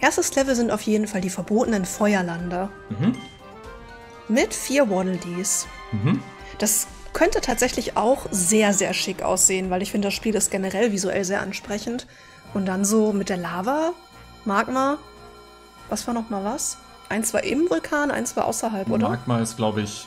Erstes Level sind auf jeden Fall die verbotenen Feuerlande. Mhm. Mit 4 Waddle Dees. Mhm. Das könnte tatsächlich auch sehr, sehr schick aussehen, weil ich finde, das Spiel ist generell visuell sehr ansprechend. Und dann so mit der Lava, Magma. Was war noch mal was? Eins war im Vulkan, eins war außerhalb, oder? Magma ist, glaube ich,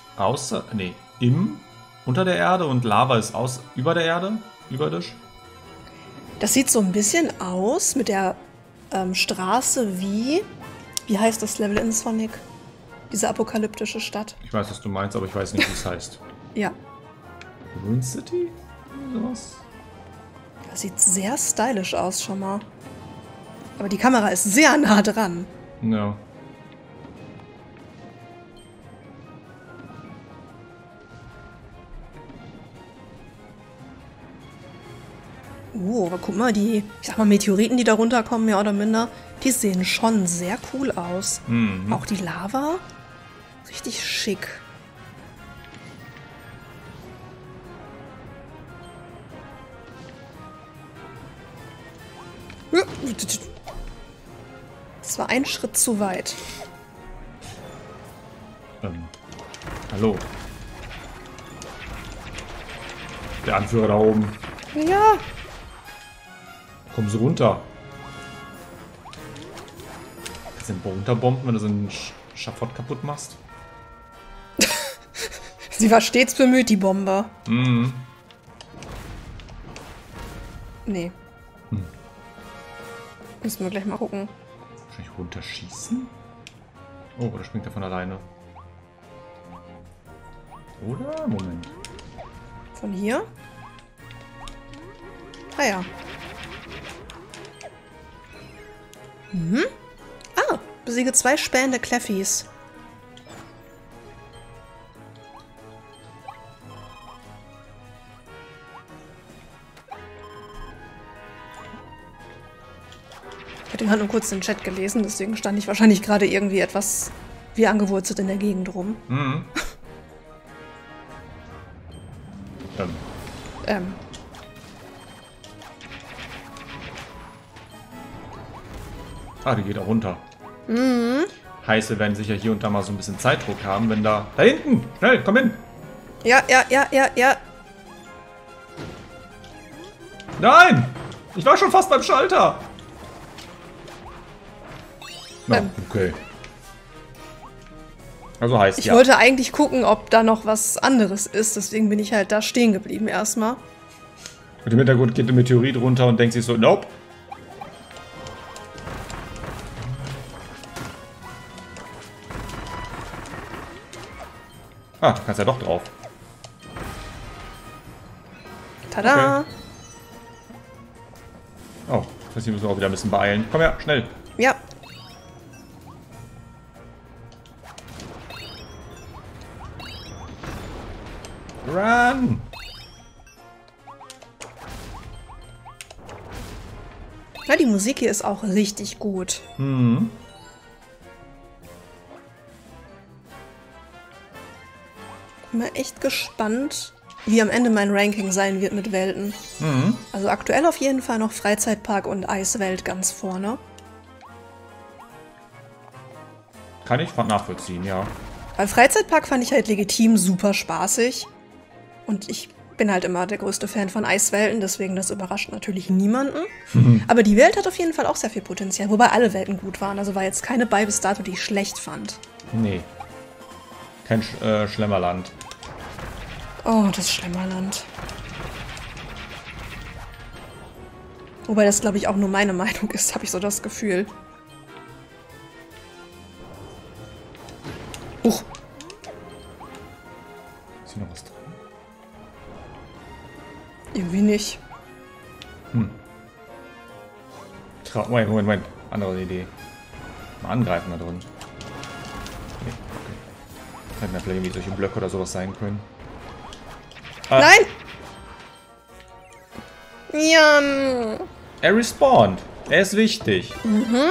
unter der Erde und Lava ist über der Erde, überirdisch. Das sieht so ein bisschen aus mit der Straße wie heißt das Level in Sonic? Diese apokalyptische Stadt. Ich weiß, was du meinst, aber ich weiß nicht, wie es heißt. Ja. Ruin City? Sowas? Das sieht sehr stylisch aus schon mal. Aber die Kamera ist sehr nah dran. Ja. Aber guck mal, ich sag mal, Meteoriten, die da runterkommen, mehr oder minder, die sehen schon sehr cool aus. Mhm. Auch die Lava, richtig schick. Das war ein Schritt zu weit. Hallo. Der Anführer da oben. Ja. Kommen Sie runter. Kannst du den runterbomben, wenn du so einen Schafott kaputt machst? Sie war stets bemüht, die Bombe. Mhm. Nee. Müssen wir gleich mal gucken. Wahrscheinlich runterschießen? Oh, oder springt er von alleine? Oder? Moment. Von hier? Ah ja. Besiege 2 spähende Cleffys. Ich hatte gerade nur kurz den Chat gelesen, deswegen stand ich wahrscheinlich gerade irgendwie etwas wie angewurzelt in der Gegend rum. Mhm. Ah, die geht auch runter. Mhm. Heißt, wir werden sicher hier und da mal so ein bisschen Zeitdruck haben, wenn da... Da hinten! Schnell, komm hin! Ja. Nein! Ich war schon fast beim Schalter! Na, okay. Also heißt Ich wollte eigentlich gucken, ob da noch was anderes ist, deswegen bin ich halt da stehen geblieben erstmal. Mit dem Hintergrund geht der Meteorit runter und denkt sich so, nope. Ah, du kannst ja doch drauf. Tada! Okay. Oh, das heißt, wir müssen auch wieder ein bisschen beeilen. Komm her, schnell. Ja. Run! Ja, die Musik hier ist auch richtig gut. Mhm. Bin mal echt gespannt, wie am Ende mein Ranking sein wird mit Welten. Mhm. Also aktuell auf jeden Fall noch Freizeitpark und Eiswelt ganz vorne. Kann ich nachvollziehen, ja. Weil Freizeitpark fand ich halt legitim super spaßig. Und ich bin halt immer der größte Fan von Eiswelten, deswegen das überrascht natürlich niemanden. Aber die Welt hat auf jeden Fall auch sehr viel Potenzial, wobei alle Welten gut waren. Also war jetzt keine bei bis dato, die ich schlecht fand. Nee. Kein Schlemmerland. Oh, das Schlemmerland. Wobei das, glaube ich, auch nur meine Meinung ist, habe ich so das Gefühl. Huch. Ist hier noch was drin? Irgendwie nicht. Moment. Andere Idee. Mal angreifen da drin. Nee, okay. Hätten ja vielleicht irgendwie solche Blöcke oder sowas sein können. Nein! Jan! Er respawnt. Er ist wichtig. Mhm.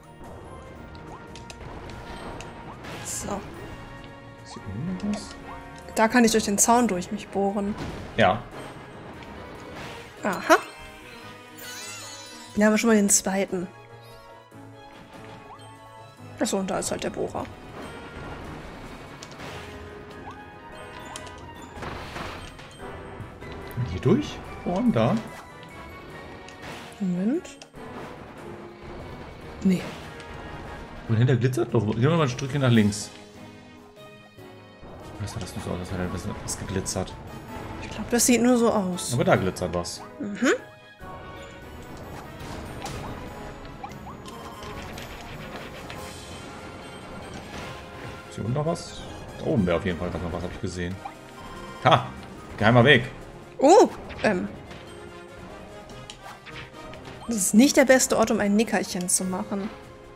So. Ist hier unten noch was? Da kann ich durch den Zaun durch mich bohren. Ja. Aha. Ja, aber schon mal den zweiten. Achso, und da ist halt der Bohrer. Hier durch? Bohren da? Moment. Nee. Und hinter glitzert doch. Gehen wir mal ein Stückchen nach links. Was sah das nur so aus? Das hat was geglitzert. Ich glaube, das sieht nur so aus. Aber da glitzert was. Mhm. Ist hier unten noch was? Da oben wäre auf jeden Fall noch was, habe ich gesehen. Ha! Geheimer Weg. Oh, Das ist nicht der beste Ort, um ein Nickerchen zu machen.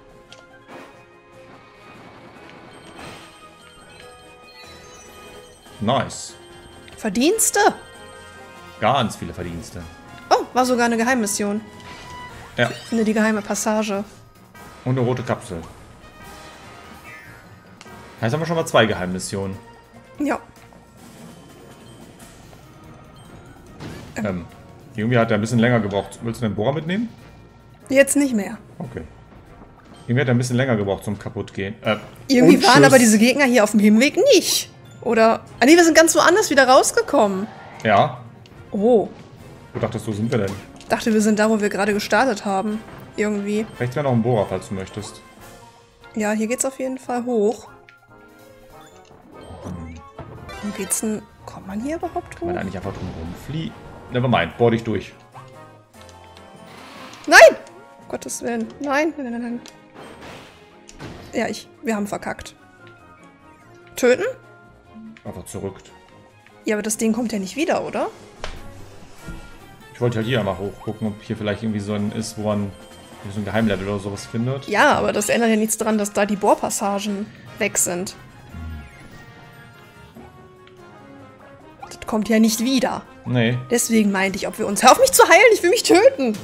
Nice. Verdienste? Ganz viele Verdienste. Oh, war sogar eine Geheimmission. Ja. Finde die geheime Passage. Und eine rote Kapsel. Heißt, haben wir schon mal 2 Geheimmissionen. Ja. Irgendwie hat er ein bisschen länger gebraucht. Willst du den Bohrer mitnehmen? Jetzt nicht mehr. Okay. Irgendwie hat er ein bisschen länger gebraucht zum Kaputtgehen. Irgendwie waren aber diese Gegner hier auf dem Hinweg nicht. Oder... Ah nee, wir sind ganz woanders wieder rausgekommen. Ja. Oh. Wo dachtest du, sind wir denn? Ich dachte, wir sind da, wo wir gerade gestartet haben. Irgendwie. Rechts wäre noch ein Bohrer, falls du möchtest. Ja, hier geht's auf jeden Fall hoch. Wo geht's denn... Kommt man hier überhaupt Kann man hoch? eigentlich einfach drum rumfliehen? Nevermind, bohr dich durch. Nein! Um Gottes Willen. Nein, nein, nein, nein. Ja, wir haben verkackt. Töten? Einfach zurück. Ja, aber das Ding kommt ja nicht wieder, oder? Ich wollte halt hier einmal hochgucken, ob hier vielleicht irgendwie so ein ist, wo man so ein Geheimlevel oder sowas findet. Ja, aber das ändert ja nichts daran, dass da die Bohrpassagen weg sind. Das kommt ja nicht wieder. Nee. Deswegen meinte ich, ob wir uns... Hör auf mich zu heilen, ich will mich töten!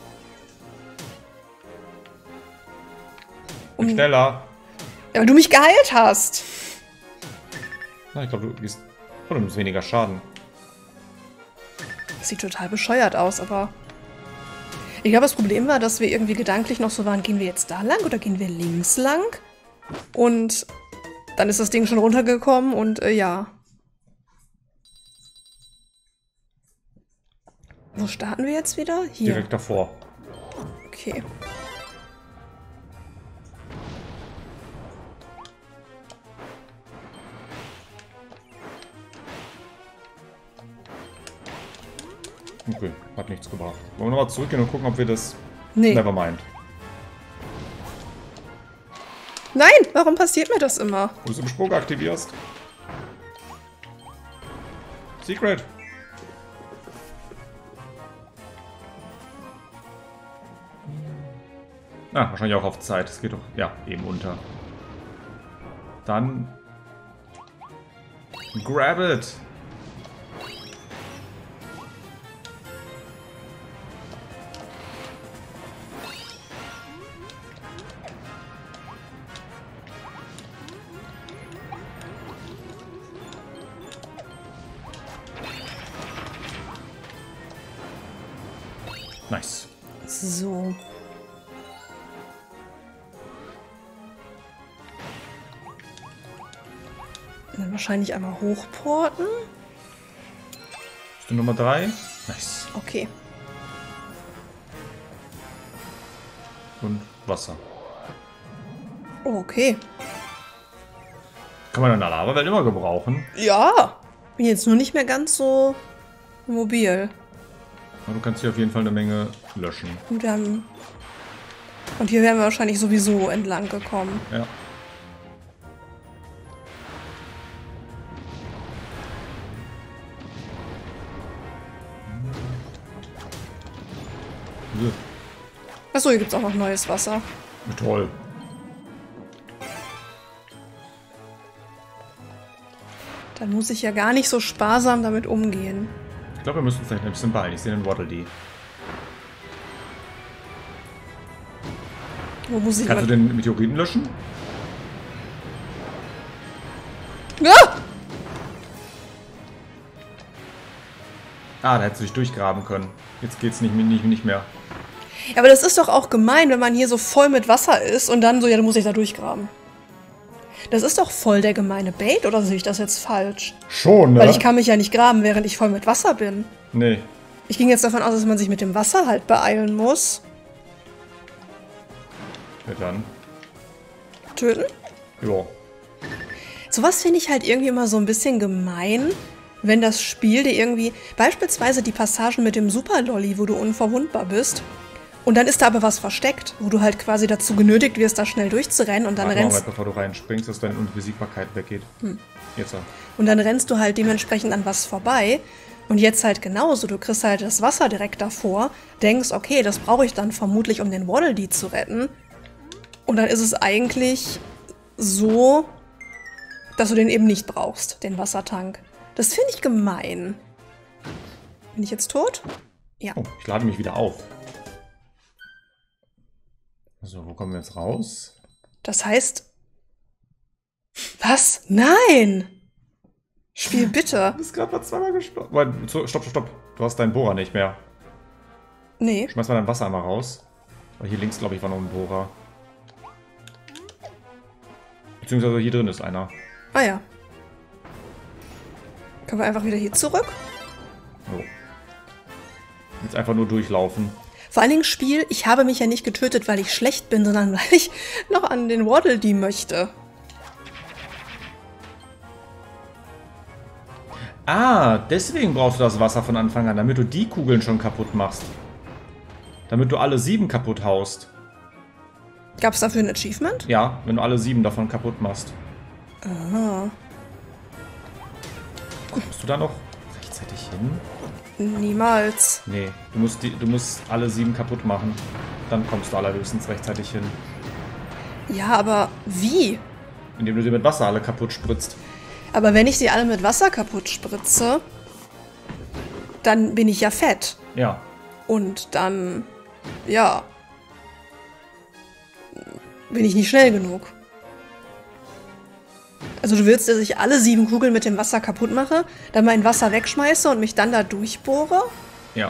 Schneller. Ja, weil du mich geheilt hast. Na, ich glaube, du gehst... Oh, du nimmst weniger Schaden. Das sieht total bescheuert aus, aber... Ich glaube, das Problem war, dass wir irgendwie gedanklich noch so waren, gehen wir jetzt da lang oder gehen wir links lang? Und dann ist das Ding schon runtergekommen und ja. Wo starten wir jetzt wieder? Hier. Direkt davor. Okay. Okay, hat nichts gebracht. Wollen wir nochmal zurückgehen und gucken, ob wir das... Nee. Nevermind. Nein, warum passiert mir das immer? Wo du den Sprung aktivierst. Secret. Ah, wahrscheinlich auch auf Zeit. Es geht doch, ja, eben unter. Dann... Grab it! Nice. So. Dann wahrscheinlich einmal hochporten. Bist du Nummer 3? Nice. Okay. Und Wasser. Oh, okay. Kann man in der Lava-Welt immer gebrauchen. Ja. Bin jetzt nur nicht mehr ganz so mobil. Aber du kannst hier auf jeden Fall eine Menge löschen. Und wir haben... Und hier wären wir wahrscheinlich sowieso entlang gekommen. Ja. Achso, hier gibt es auch noch neues Wasser. Toll. Dann muss ich ja gar nicht so sparsam damit umgehen. Ich glaube, wir müssen uns vielleicht ein bisschen beeilen. Ich sehe den Waddle Dee. Wo muss ich Kannst du den Meteoriten löschen? Ah! Ah, da hättest du dich durchgraben können. Jetzt geht's nicht mehr. Ja, aber das ist doch auch gemein, wenn man hier so voll mit Wasser ist und dann so, ja, dann muss ich da durchgraben. Das ist doch voll der gemeine Bait, oder sehe ich das jetzt falsch? Schon, ne? Weil ich kann mich ja nicht graben, während ich voll mit Wasser bin. Nee. Ich ging jetzt davon aus, dass man sich mit dem Wasser halt beeilen muss. Ja, dann. Töten? Jo. Sowas finde ich halt irgendwie immer so ein bisschen gemein, wenn das Spiel dir irgendwie, beispielsweise die Passagen mit dem Super-Lolli, wo du unverwundbar bist, und dann ist da aber was versteckt, wo du halt quasi dazu genötigt wirst, da schnell durchzurennen und dann rennst... Mal, bevor du reinspringst, dass deine Unbesiegbarkeit weggeht. Jetzt. Und dann rennst du halt dementsprechend an was vorbei. Und jetzt halt genauso, du kriegst halt das Wasser direkt davor, denkst, okay, das brauche ich dann vermutlich, um den Waddle Dee zu retten. Und dann ist es eigentlich so, dass du den eben nicht brauchst, den Wassertank. Das finde ich gemein. Bin ich jetzt tot? Ja. Oh, ich lade mich wieder auf. So, wo kommen wir jetzt raus? Das heißt... Was? Nein! Spiel bitte. Du bist gerade mal zweimal gestorben. Stopp. Du hast deinen Bohrer nicht mehr. Nee. Schmeiß mal dein Wasser einmal raus. Weil hier links, glaube ich, war noch ein Bohrer. Beziehungsweise hier drin ist einer. Ah ja. Können wir einfach wieder hier zurück? So. Jetzt einfach nur durchlaufen. Vor allen Dingen Spiel, ich habe mich ja nicht getötet, weil ich schlecht bin, sondern weil ich noch an den Waddle Dee möchte. Ah, deswegen brauchst du das Wasser von Anfang an, damit du die Kugeln schon kaputt machst. Damit du alle 7 kaputt haust. Gab es dafür ein Achievement? Ja, wenn du alle 7 davon kaputt machst. Aha. Kommst du da noch rechtzeitig hin? Niemals. Nee, du musst alle 7 kaputt machen. Dann kommst du allerhöchstens rechtzeitig hin. Ja, aber wie? Indem du sie mit Wasser alle kaputt spritzt. Aber wenn ich sie alle mit Wasser kaputt spritze, dann bin ich ja fett. Ja. Und dann, ja, bin ich nicht schnell genug. Also du willst, dass ich alle 7 Kugeln mit dem Wasser kaputt mache, dann mein Wasser wegschmeiße und mich dann da durchbohre? Ja.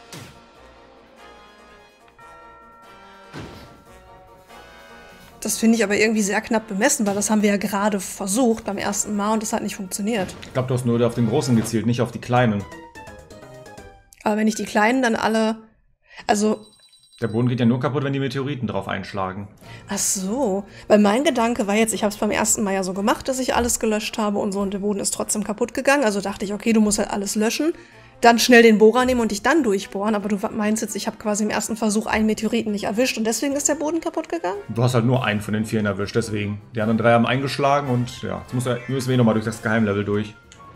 Das finde ich aber irgendwie sehr knapp bemessen, weil das haben wir ja gerade versucht beim ersten Mal und das hat nicht funktioniert. Ich glaube, du hast nur auf den Großen gezielt, nicht auf die Kleinen. Aber wenn ich die Kleinen dann alle... Also... Der Boden geht ja nur kaputt, wenn die Meteoriten drauf einschlagen. Ach so. Weil mein Gedanke war jetzt, ich habe es beim ersten Mal ja so gemacht, dass ich alles gelöscht habe und so und der Boden ist trotzdem kaputt gegangen. Also dachte ich, okay, du musst halt alles löschen. Dann schnell den Bohrer nehmen und dich dann durchbohren. Aber du meinst jetzt, ich habe quasi im ersten Versuch einen Meteoriten nicht erwischt und deswegen ist der Boden kaputt gegangen? Du hast halt nur einen von den 4 erwischt, deswegen. Die anderen 3 haben eingeschlagen und ja, jetzt müssen wir nochmal durch das Geheimlevel durch.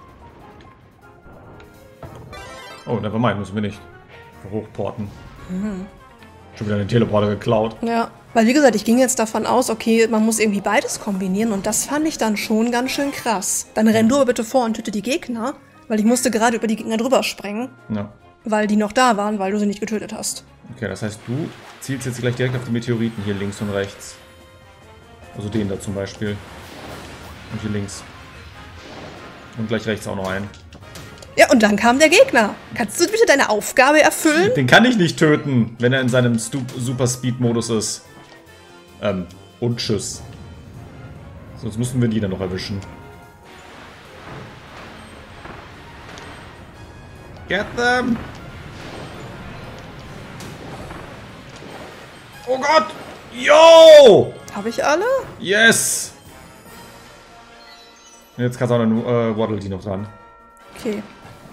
Oh, nevermind, müssen wir nicht. Hochporten. Schon wieder den Teleporter geklaut. Ja, weil wie gesagt, ich ging jetzt davon aus, okay, man muss irgendwie beides kombinieren und das fand ich dann schon ganz schön krass. Dann renn du aber bitte vor und töte die Gegner, weil ich musste gerade über die Gegner drüber springen, Ja. weil die noch da waren, weil du sie nicht getötet hast. Okay, das heißt, du zielst jetzt gleich direkt auf die Meteoriten hier links und rechts. Also den da zum Beispiel. Und hier links. Und gleich rechts auch noch einen. Ja, und dann kam der Gegner. Kannst du bitte deine Aufgabe erfüllen? Den kann ich nicht töten, wenn er in seinem Super-Speed-Modus ist. Und tschüss. Sonst müssen wir die dann noch erwischen. Get them! Oh Gott! Yo! Habe ich alle? Yes! Und jetzt kannst du auch noch Waddle Dee noch dran. Okay.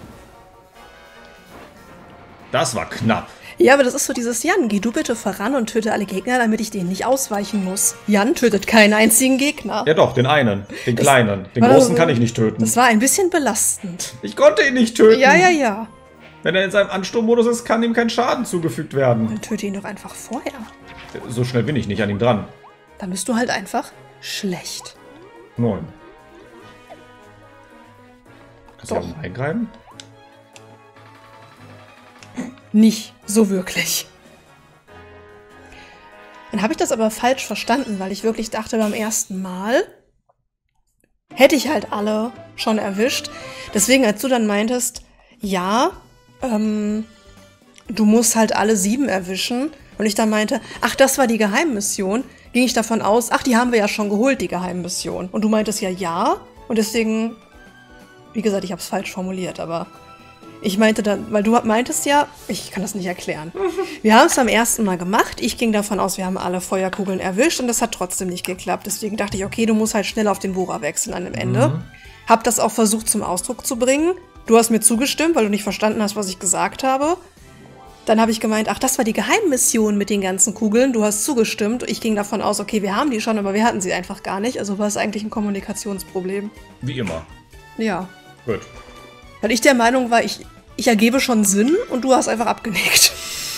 Das war knapp. Ja, aber das ist so dieses Jan, geh du bitte voran und töte alle Gegner, damit ich denen nicht ausweichen muss. Jan tötet keinen einzigen Gegner. Ja doch, den einen. Den kleinen. Den also, großen kann ich nicht töten. Das war ein bisschen belastend. Ich konnte ihn nicht töten. Ja. Wenn er in seinem Ansturmmodus ist, kann ihm kein Schaden zugefügt werden. Dann töte ihn doch einfach vorher. So schnell bin ich nicht an ihm dran. Dann bist du halt einfach schlecht. 9. Kannst du Doch. auch mal eingreifen? Nicht so wirklich. Dann habe ich das aber falsch verstanden, weil ich wirklich dachte, beim ersten Mal hätte ich halt alle schon erwischt. Deswegen, als du dann meintest, ja, du musst halt alle 7 erwischen. Und ich dann meinte, ach, das war die Geheimmission. Ging ich davon aus, ach, die haben wir ja schon geholt, die Geheimmission. Und du meintest ja. Und deswegen, wie gesagt, ich habe es falsch formuliert, aber ich meinte dann, weil du meintest ja, ich kann das nicht erklären. Wir haben es am ersten Mal gemacht. Ich ging davon aus, wir haben alle Feuerkugeln erwischt und das hat trotzdem nicht geklappt. Deswegen dachte ich, okay, du musst halt schnell auf den Bohrer wechseln an dem Ende. Hab das auch versucht zum Ausdruck zu bringen. Du hast mir zugestimmt, weil du nicht verstanden hast, was ich gesagt habe. Dann habe ich gemeint, ach, das war die Geheimmission mit den ganzen Kugeln. Du hast zugestimmt. Ich ging davon aus, okay, wir haben die schon, aber wir hatten sie einfach gar nicht. Also war es eigentlich ein Kommunikationsproblem. Wie immer. Ja. Gut. Weil ich der Meinung war, ich ergebe schon Sinn und du hast einfach abgenickt.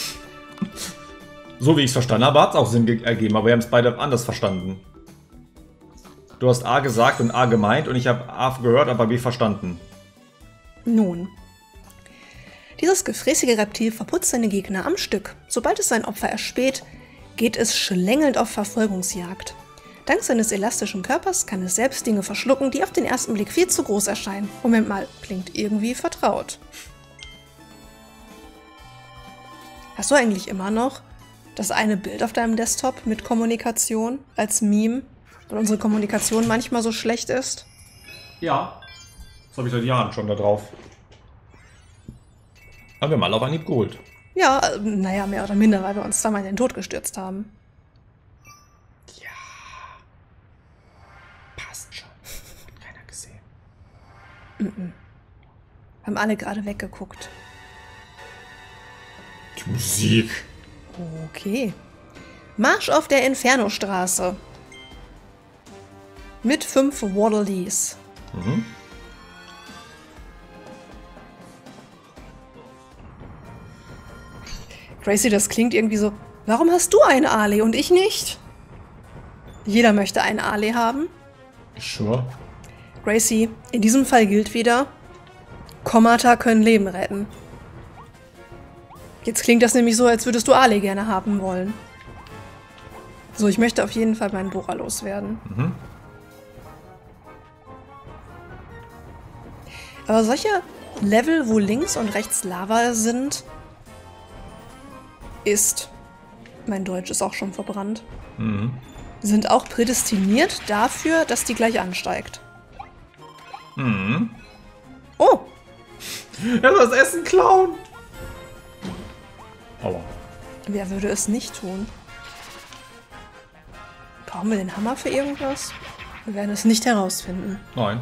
So wie ich es verstanden habe, hat es auch Sinn ergeben, aber wir haben es beide anders verstanden. Du hast A gesagt und A gemeint und ich habe A gehört, aber B verstanden. Nun. Dieses gefräßige Reptil verputzt seine Gegner am Stück. Sobald es sein Opfer erspäht, geht es schlängelnd auf Verfolgungsjagd. Dank seines elastischen Körpers kann es selbst Dinge verschlucken, die auf den ersten Blick viel zu groß erscheinen. Moment mal, klingt irgendwie vertraut. Hast du eigentlich immer noch das eine Bild auf deinem Desktop mit Kommunikation als Meme, weil unsere Kommunikation manchmal so schlecht ist? Ja. Das habe ich seit Jahren schon da drauf. Haben wir mal auf Anhieb geholt. Ja, naja, mehr oder minder, weil wir uns da mal in den Tod gestürzt haben. Ja. Passt schon. Hat keiner gesehen. Haben alle gerade weggeguckt. Die Musik. Okay. Marsch auf der Inferno-Straße. Mit 5 Waddle Dees. Gracie, das klingt irgendwie so, warum hast du einen Ale und ich nicht? Jeder möchte einen Ale haben. Sure. Gracie, in diesem Fall gilt wieder, Kommata können Leben retten. Jetzt klingt das nämlich so, als würdest du Ale gerne haben wollen. So, ich möchte auf jeden Fall meinen Bohrer loswerden. Aber solche Level, wo links und rechts Lava sind, mein Deutsch ist auch schon verbrannt, sind auch prädestiniert dafür, dass die gleich ansteigt. Oh! Er soll das Essen klauen! Aua. Wer würde es nicht tun? Brauchen wir den Hammer für irgendwas? Wir werden es nicht herausfinden. Nein.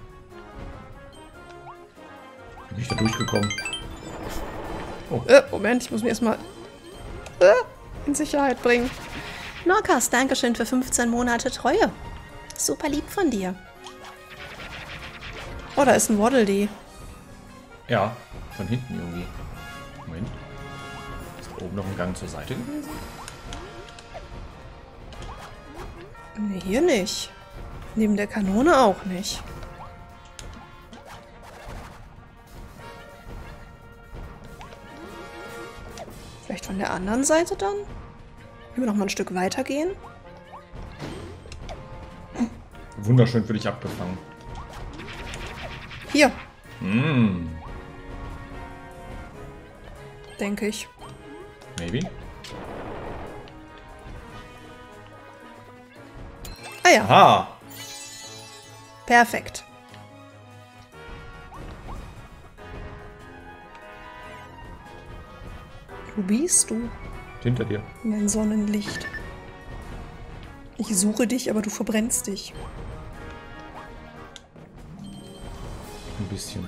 Bin ich da durchgekommen? Oh. Moment, ich muss mir erstmal in Sicherheit bringen. Norkas, Dankeschön für 15 Monate Treue. Super lieb von dir. Oh, da ist ein Waddle Dee. Ja, von hinten irgendwie. Moment. Ist da oben noch ein Gang zur Seite gewesen? Nee, hier nicht. Neben der Kanone auch nicht. Vielleicht von der anderen Seite dann? Können wir noch mal ein Stück weiter gehen? Wunderschön für dich abgefangen. Hier, denke ich. Maybe. Ah ja, Aha! perfekt. Wo bist du? Hinter dir. Mein Sonnenlicht. Ich suche dich, aber du verbrennst dich. Ein bisschen.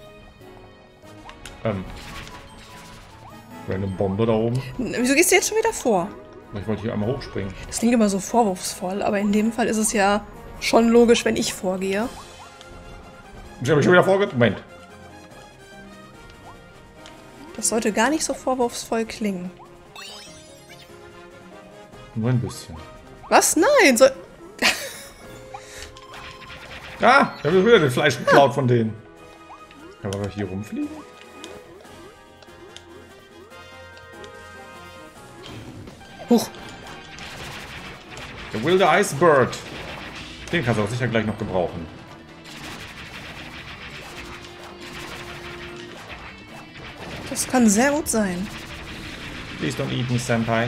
Random Bombe da oben. Wieso gehst du jetzt schon wieder vor? Ich wollte hier einmal hochspringen. Das klingt immer so vorwurfsvoll, aber in dem Fall ist es ja schon logisch, wenn ich vorgehe. Ich habe schon wieder vorgeht. Moment. Das sollte gar nicht so vorwurfsvoll klingen. Nur ein bisschen. Was? Nein! So Ah! Ich habe wieder das Fleisch geklaut von denen. Kann man hier rumfliegen? Huch. Der wilde Icebird. Den kannst du auch sicher gleich noch gebrauchen. Das kann sehr gut sein. Please don't eat me, Senpai.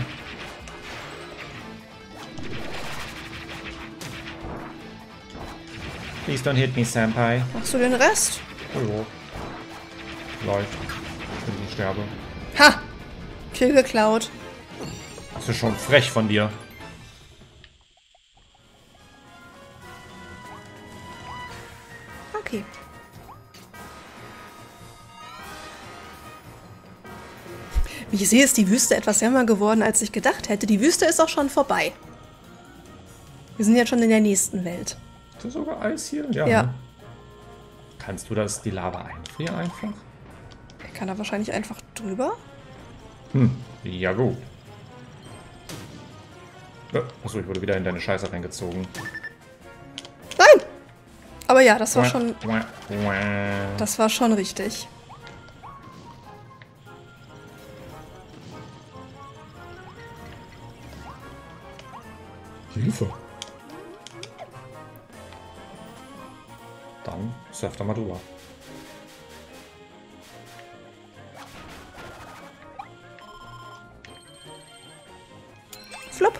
Please don't hit me, Senpai. Machst du den Rest? Oh jo. Läuft. Wenn ich nicht sterbe. Ha! Kill geklaut. Das ist schon frech von dir. Okay. Wie ich sehe, ist die Wüste etwas wärmer geworden, als ich gedacht hätte. Die Wüste ist auch schon vorbei. Wir sind jetzt schon in der nächsten Welt. Ist da sogar Eis hier? Ja. Kannst du das, die Lava einfrieren einfach? Ich kann da wahrscheinlich einfach drüber. Ja gut. Achso, ich wurde wieder in deine Scheiße reingezogen. Nein! Aber ja, das war schon... Das war schon richtig. Hilfe. Dann surf da mal drüber. Flop.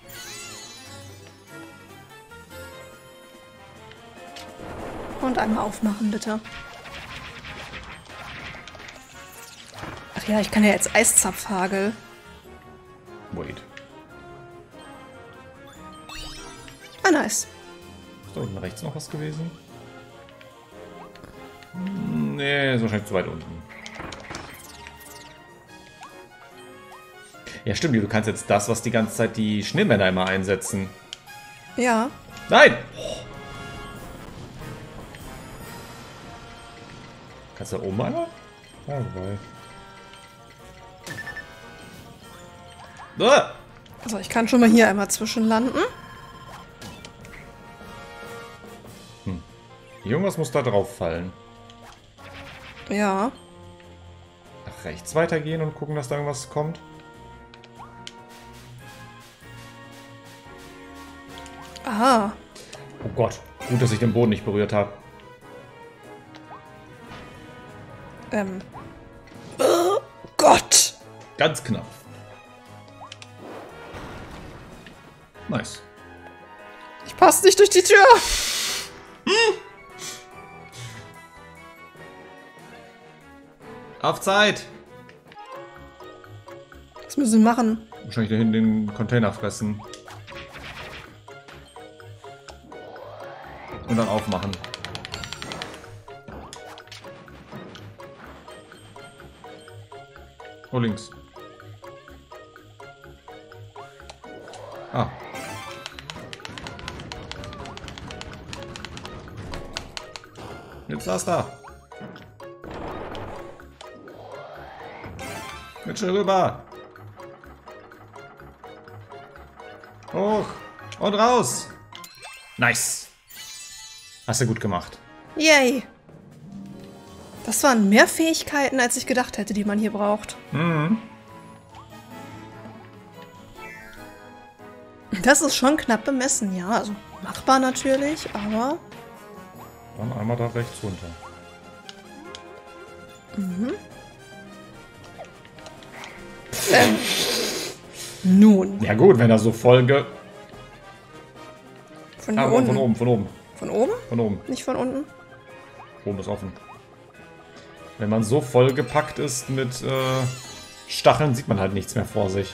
Und einmal aufmachen, bitte. Ach ja, ich kann ja jetzt Eiszapfhagel. Wait. Ah, nice. Ist da unten rechts noch was gewesen? Nee, ist wahrscheinlich zu weit unten. Ja, stimmt, du kannst jetzt das, was die ganze Zeit die Schneemänner immer einsetzen. Ja. Nein! Kannst du da oben einer? Ja, wobei. Also ich kann schon mal hier einmal zwischenlanden. Irgendwas muss da drauf fallen. Ja. Nach rechts weitergehen und gucken, dass da irgendwas kommt. Ah. Oh Gott, gut, dass ich den Boden nicht berührt habe. Oh Gott! Ganz knapp. Nice. Ich passe nicht durch die Tür! Auf Zeit! Was müssen wir machen? Wahrscheinlich dahin den Container fressen. Und dann aufmachen. Oh, links. Ah. Jetzt lass da. Jetzt schon rüber. Hoch. Und raus. Nice. Hast du gut gemacht. Yay! Das waren mehr Fähigkeiten, als ich gedacht hätte, die man hier braucht. Mhm. Das ist schon knapp bemessen, ja. Also machbar natürlich, aber... Dann einmal da rechts runter. Nun. Ja gut, wenn er so voll Von hier unten. von oben, von oben. Von oben? Von oben. Nicht von unten? Oben ist offen. Wenn man so vollgepackt ist mit Stacheln, sieht man halt nichts mehr vor sich.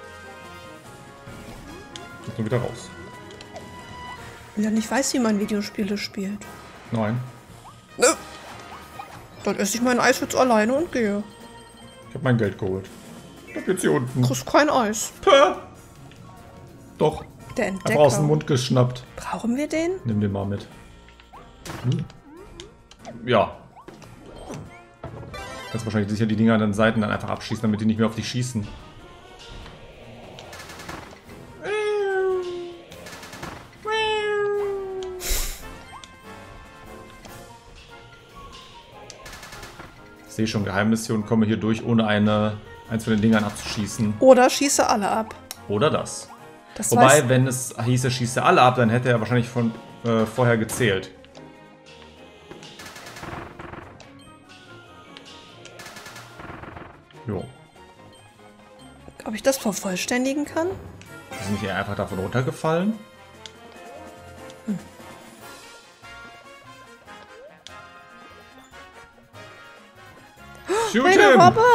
Geht nur wieder raus. Ja, nicht weiß, wie man Videospiele spielt. Nein. Dann esse ich mein Eis jetzt alleine und gehe. Ich habe mein Geld geholt. Da geht's hier unten. Du kriegst kein Eis. Puh. Doch. Der Einfach Entdecker. aus dem Mund geschnappt. Brauchen wir den? Nimm den mal mit. Ja. Kannst wahrscheinlich sicher die Dinger an den Seiten dann einfach abschießen, damit die nicht mehr auf dich schießen. Ich sehe schon Geheimmission, komme hier durch, ohne eins von den Dingern abzuschießen. Oder schieße alle ab. Oder das. Das Wobei, wenn es hieße, schieße alle ab, dann hätte er wahrscheinlich von vorher gezählt. Jo. Ob ich das vervollständigen kann? Ist nicht eher einfach davon runtergefallen? Shoot Eine him! Robbe!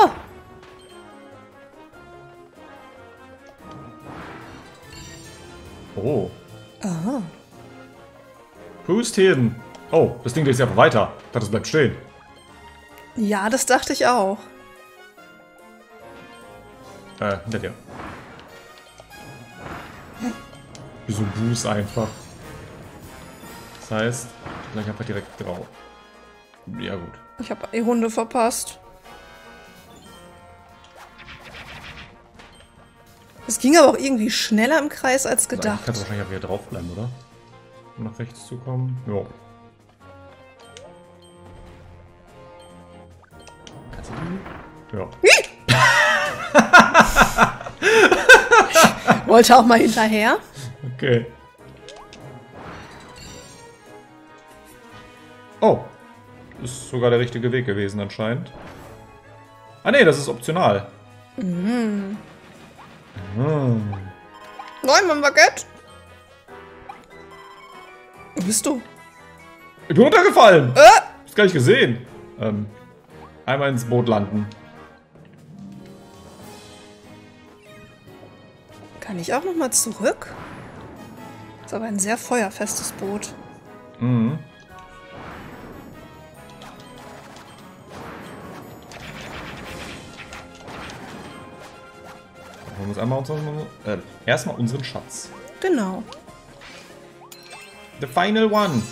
Oh. Aha. Who's hin? Oh, das Ding geht jetzt einfach weiter. Ich dachte, das bleibt stehen. Ja, das dachte ich auch. Hinter dir. Wieso Boost einfach? Das heißt, gleich einfach direkt drauf. Ja, gut. Ich habe die Runde verpasst. Es ging aber auch irgendwie schneller im Kreis als Ich gedacht. kann wahrscheinlich auch wieder draufbleiben, oder? Um nach rechts zu kommen. Ja. Kannst du die? Ja. Wollte auch mal hinterher. Okay. Oh. Ist sogar der richtige Weg gewesen anscheinend. Ah ne, das ist optional. Nein, mein Baguette. Wo bist du? Ich bin runtergefallen. Hab's gar nicht gesehen. Einmal ins Boot landen. Kann ich auch noch mal zurück? Ist aber ein sehr feuerfestes Boot. Mhm. Wir müssen einmal erstmal unseren Schatz. Genau. The final one.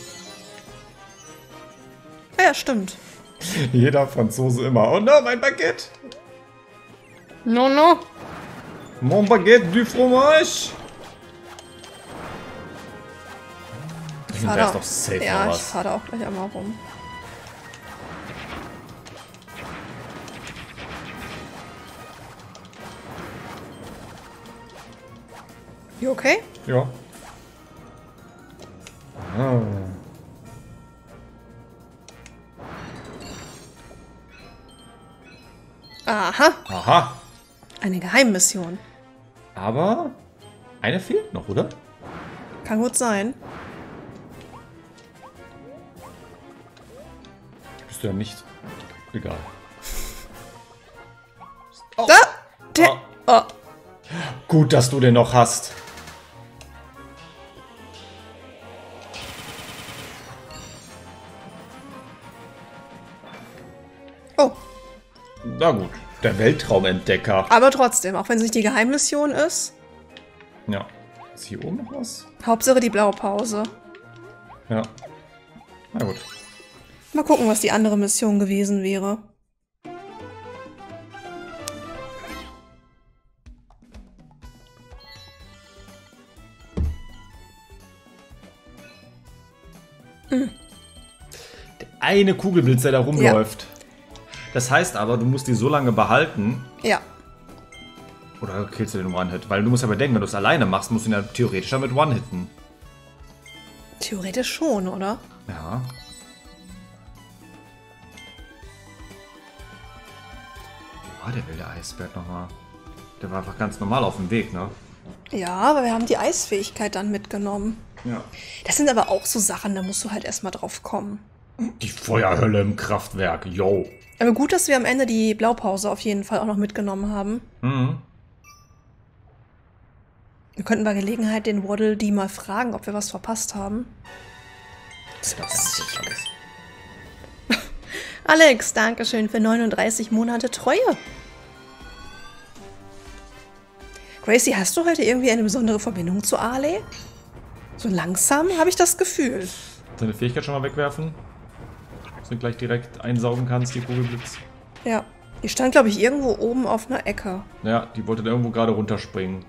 Ja, stimmt. Jeder Franzose immer. Oh no, mein Baguette. No, no. Mon Baguette du fromage. Ich finde, der ist doch safe ja, noch ich was. fahre da auch gleich einmal rum. You okay? Ja. Ah. Aha, Aha. eine Geheimmission. Aber eine fehlt noch, oder? Kann gut sein. Bist du ja nicht. Egal. Da! Der. Oh. Gut, dass du den noch hast. Oh. Na gut, der Weltraumentdecker. Aber trotzdem, auch wenn es nicht die Geheimmission ist, Ja. Ist hier oben noch was? Hauptsache die Blaupause. Ja. Na gut. Mal gucken, was die andere Mission gewesen wäre. Der eine Kugelblitz, der da rumläuft. Das heißt aber, du musst die so lange behalten. Ja. Oder killst du den One-Hit? Weil du musst ja bedenken, wenn du es alleine machst, musst du ihn ja theoretisch damit One-Hitten. Theoretisch schon, oder? Ja. Wo war der wilde Eisberg nochmal? Der war einfach ganz normal auf dem Weg, ne? Ja, aber wir haben die Eisfähigkeit dann mitgenommen. Ja. Das sind aber auch so Sachen, da musst du halt erstmal drauf kommen. Die Feuerhölle im Kraftwerk, yo. Aber gut, dass wir am Ende die Blaupause auf jeden Fall auch noch mitgenommen haben. Mhm. Wir könnten bei Gelegenheit den Waddle die mal fragen, ob wir was verpasst haben. Das ist ganz sicher. Alex, dankeschön für 39 Monate Treue. Gracie, hast du heute irgendwie eine besondere Verbindung zu Ale? So langsam habe ich das Gefühl. Deine Fähigkeit schon mal wegwerfen? Dass du gleich direkt einsaugen kannst, die Kugelblitz. Ja, die stand, glaube ich, irgendwo oben auf einer Ecke. Ja, die wollte da irgendwo gerade runterspringen.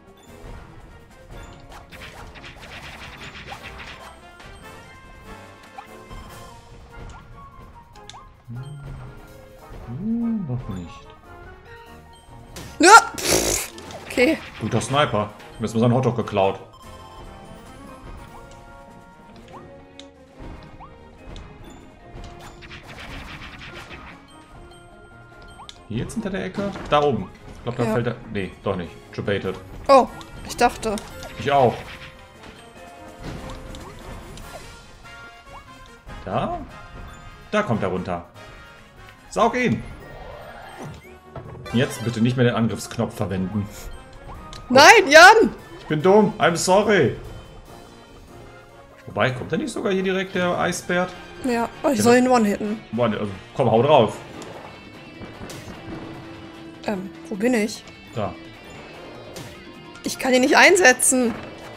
Noch nicht. Ja! Pff, okay. Guter Sniper. Mir ist mal sein Hotdog geklaut. Hier jetzt hinter der Ecke? Da oben. Ich glaube, da Ja. fällt er... Nee, doch nicht. Debated. Oh, ich dachte. Ich auch. Da? Da kommt er runter. Saug ihn! Jetzt bitte nicht mehr den Angriffsknopf verwenden. Nein, Jan! Ich bin dumm. I'm sorry. Wobei, kommt da nicht sogar hier direkt der Eisbärt? Ja, oh, ich soll ihn one-hitten. Boah, also, komm, hau drauf. Wo bin ich? Da. Ich kann ihn nicht einsetzen.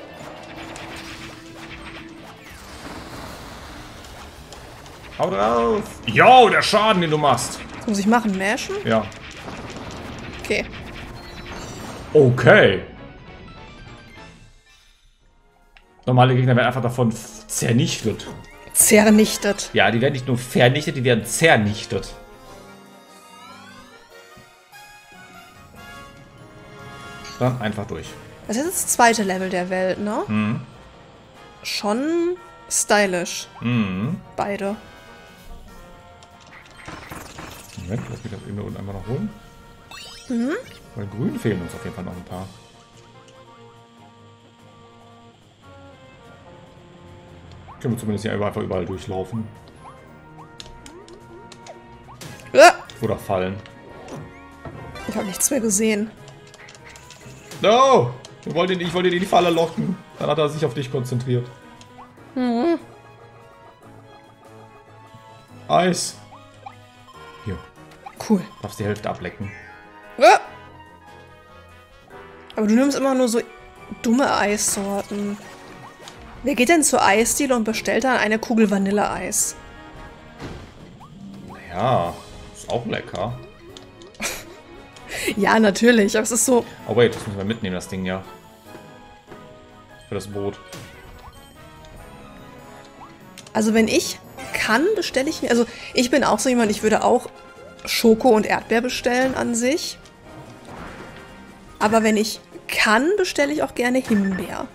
Hau drauf. Jo, der Schaden, den du machst. Was muss ich machen? Mashen? Ja. Okay. Okay. Normale Gegner werden einfach davon zernichtet. Zernichtet. Ja, die werden nicht nur vernichtet, die werden zernichtet. Dann einfach durch. Das ist das zweite Level der Welt, ne? Mhm. Schon stylisch. Mhm. Beide. Moment, lass mich das eben da unten einmal noch holen. Mhm. Weil grün fehlen uns auf jeden Fall noch ein paar. Können wir zumindest hier einfach überall durchlaufen. Oder fallen. Ich habe nichts mehr gesehen. No! Ich wollte ihn in die Falle locken. Dann hat er sich auf dich konzentriert. Mhm. Eis. Hier, Cool. darfst die Hälfte ablecken. Aber du nimmst immer nur so dumme Eissorten. Wer geht denn zur Eisdiele und bestellt dann eine Kugel Vanilleeis? Ja, ist auch lecker. Ja, natürlich, aber es ist so... Oh wait, das müssen wir mitnehmen, das Ding, ja. Für das Boot. Also wenn ich kann, bestelle ich mir... Also ich bin auch so jemand, ich würde auch Schoko und Erdbeer bestellen an sich. Aber wenn ich kann, bestelle ich auch gerne Himbeer.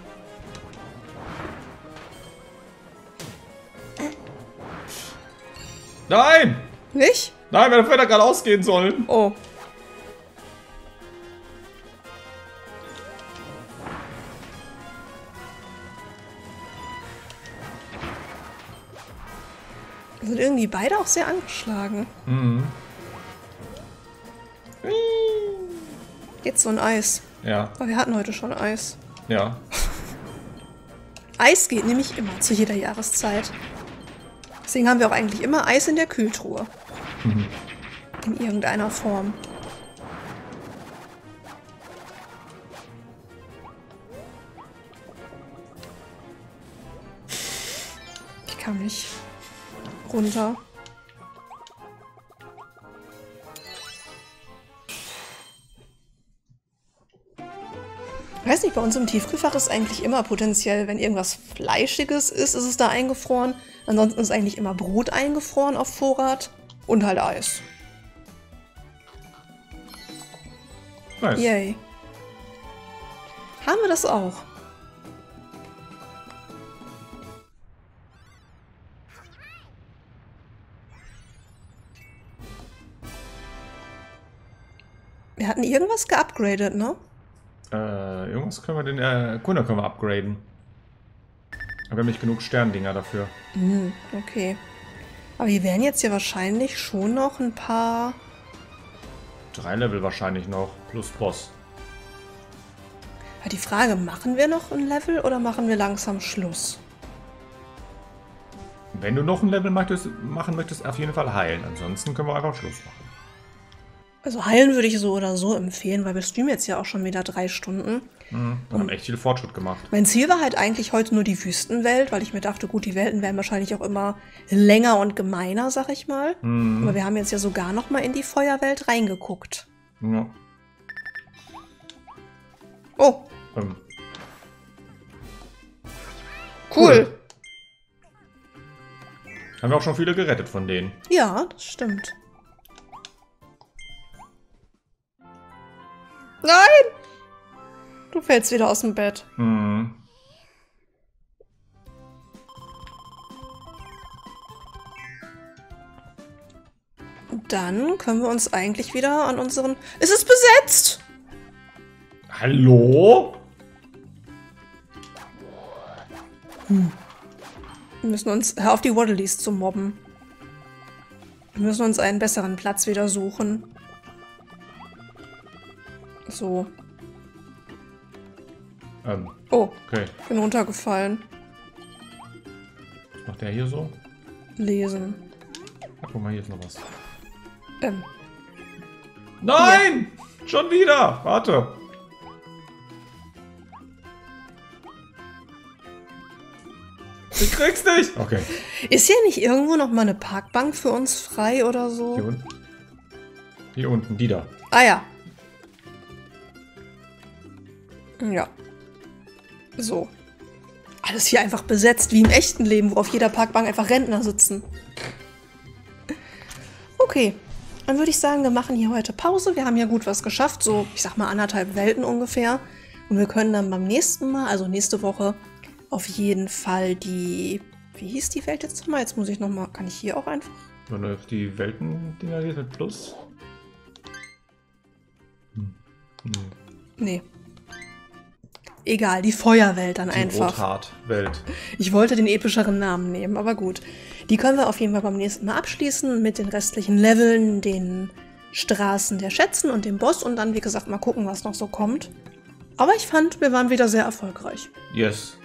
Nein! Nicht? Nein, meine Förder gerade ausgehen sollen. Oh. Sind irgendwie beide auch sehr angeschlagen. Mhm. Jetzt so ein Eis. Ja, Aber wir hatten heute schon Eis. ja. Eis geht nämlich immer zu jeder Jahreszeit. Deswegen haben wir auch eigentlich immer Eis in der Kühltruhe. In irgendeiner Form. Ich kann nicht runter. Ich weiß nicht, bei uns im Tiefkühlfach ist eigentlich immer potenziell, wenn irgendwas Fleischiges ist, ist es da eingefroren. Ansonsten ist eigentlich immer Brot eingefroren auf Vorrat und halt Eis. Nice. Yay. Haben wir das auch? Wir hatten irgendwas geupgradet, ne? Irgendwas können wir den Erkunder können wir upgraden. Aber wir haben nicht genug Sterndinger dafür. Okay. Aber wir werden jetzt ja wahrscheinlich schon noch ein paar... 3 Level wahrscheinlich noch, plus Boss. Die Frage, machen wir noch ein Level oder machen wir langsam Schluss? Wenn du noch ein Level machen möchtest, auf jeden Fall heilen. Ansonsten können wir einfach Schluss machen. Also heilen würde ich so oder so empfehlen, weil wir streamen jetzt ja auch schon wieder 3 Stunden. Wir haben echt viel Fortschritt gemacht. Mein Ziel war halt eigentlich heute nur die Wüstenwelt, weil ich mir dachte, gut, die Welten werden wahrscheinlich auch immer länger und gemeiner, sag ich mal. Aber wir haben jetzt ja sogar noch mal in die Feuerwelt reingeguckt. Ja. Oh, cool. Haben wir auch schon viele gerettet von denen. Ja, das stimmt. Nein! Du fällst wieder aus dem Bett. Dann können wir uns eigentlich wieder an unseren... Es ist besetzt! Hallo? Wir müssen uns... Hör auf, die Waddleys zu mobben. Wir müssen uns einen besseren Platz wieder suchen. So. Oh, Okay. bin runtergefallen. Was macht der hier so? Lesen. Ach, guck mal, hier ist noch was. Nein! Schon wieder! Warte. Du kriegst nicht! Okay. Ist hier nicht irgendwo noch mal eine Parkbank für uns frei oder so? Hier unten. Hier unten, die da. Ah ja. Ja. So. Alles hier einfach besetzt, wie im echten Leben, wo auf jeder Parkbank einfach Rentner sitzen. Okay. Dann würde ich sagen, wir machen hier heute Pause. Wir haben ja gut was geschafft. So, ich sag mal 1,5 Welten ungefähr. Und wir können dann beim nächsten Mal, also nächste Woche, auf jeden Fall die... Wie hieß die Welt jetzt nochmal? Jetzt muss ich nochmal... Kann ich hier auch einfach... Wenn du auf die Welten-Dinger gehst mit Plus? Nee. Egal, die Feuerwelt dann einfach. Rothart-Welt. Ich wollte den epischeren Namen nehmen, aber gut. Die können wir auf jeden Fall beim nächsten Mal abschließen mit den restlichen Leveln, den Straßen der Schätzen und dem Boss und dann, wie gesagt, mal gucken, was noch so kommt. Aber ich fand, wir waren wieder sehr erfolgreich. Yes.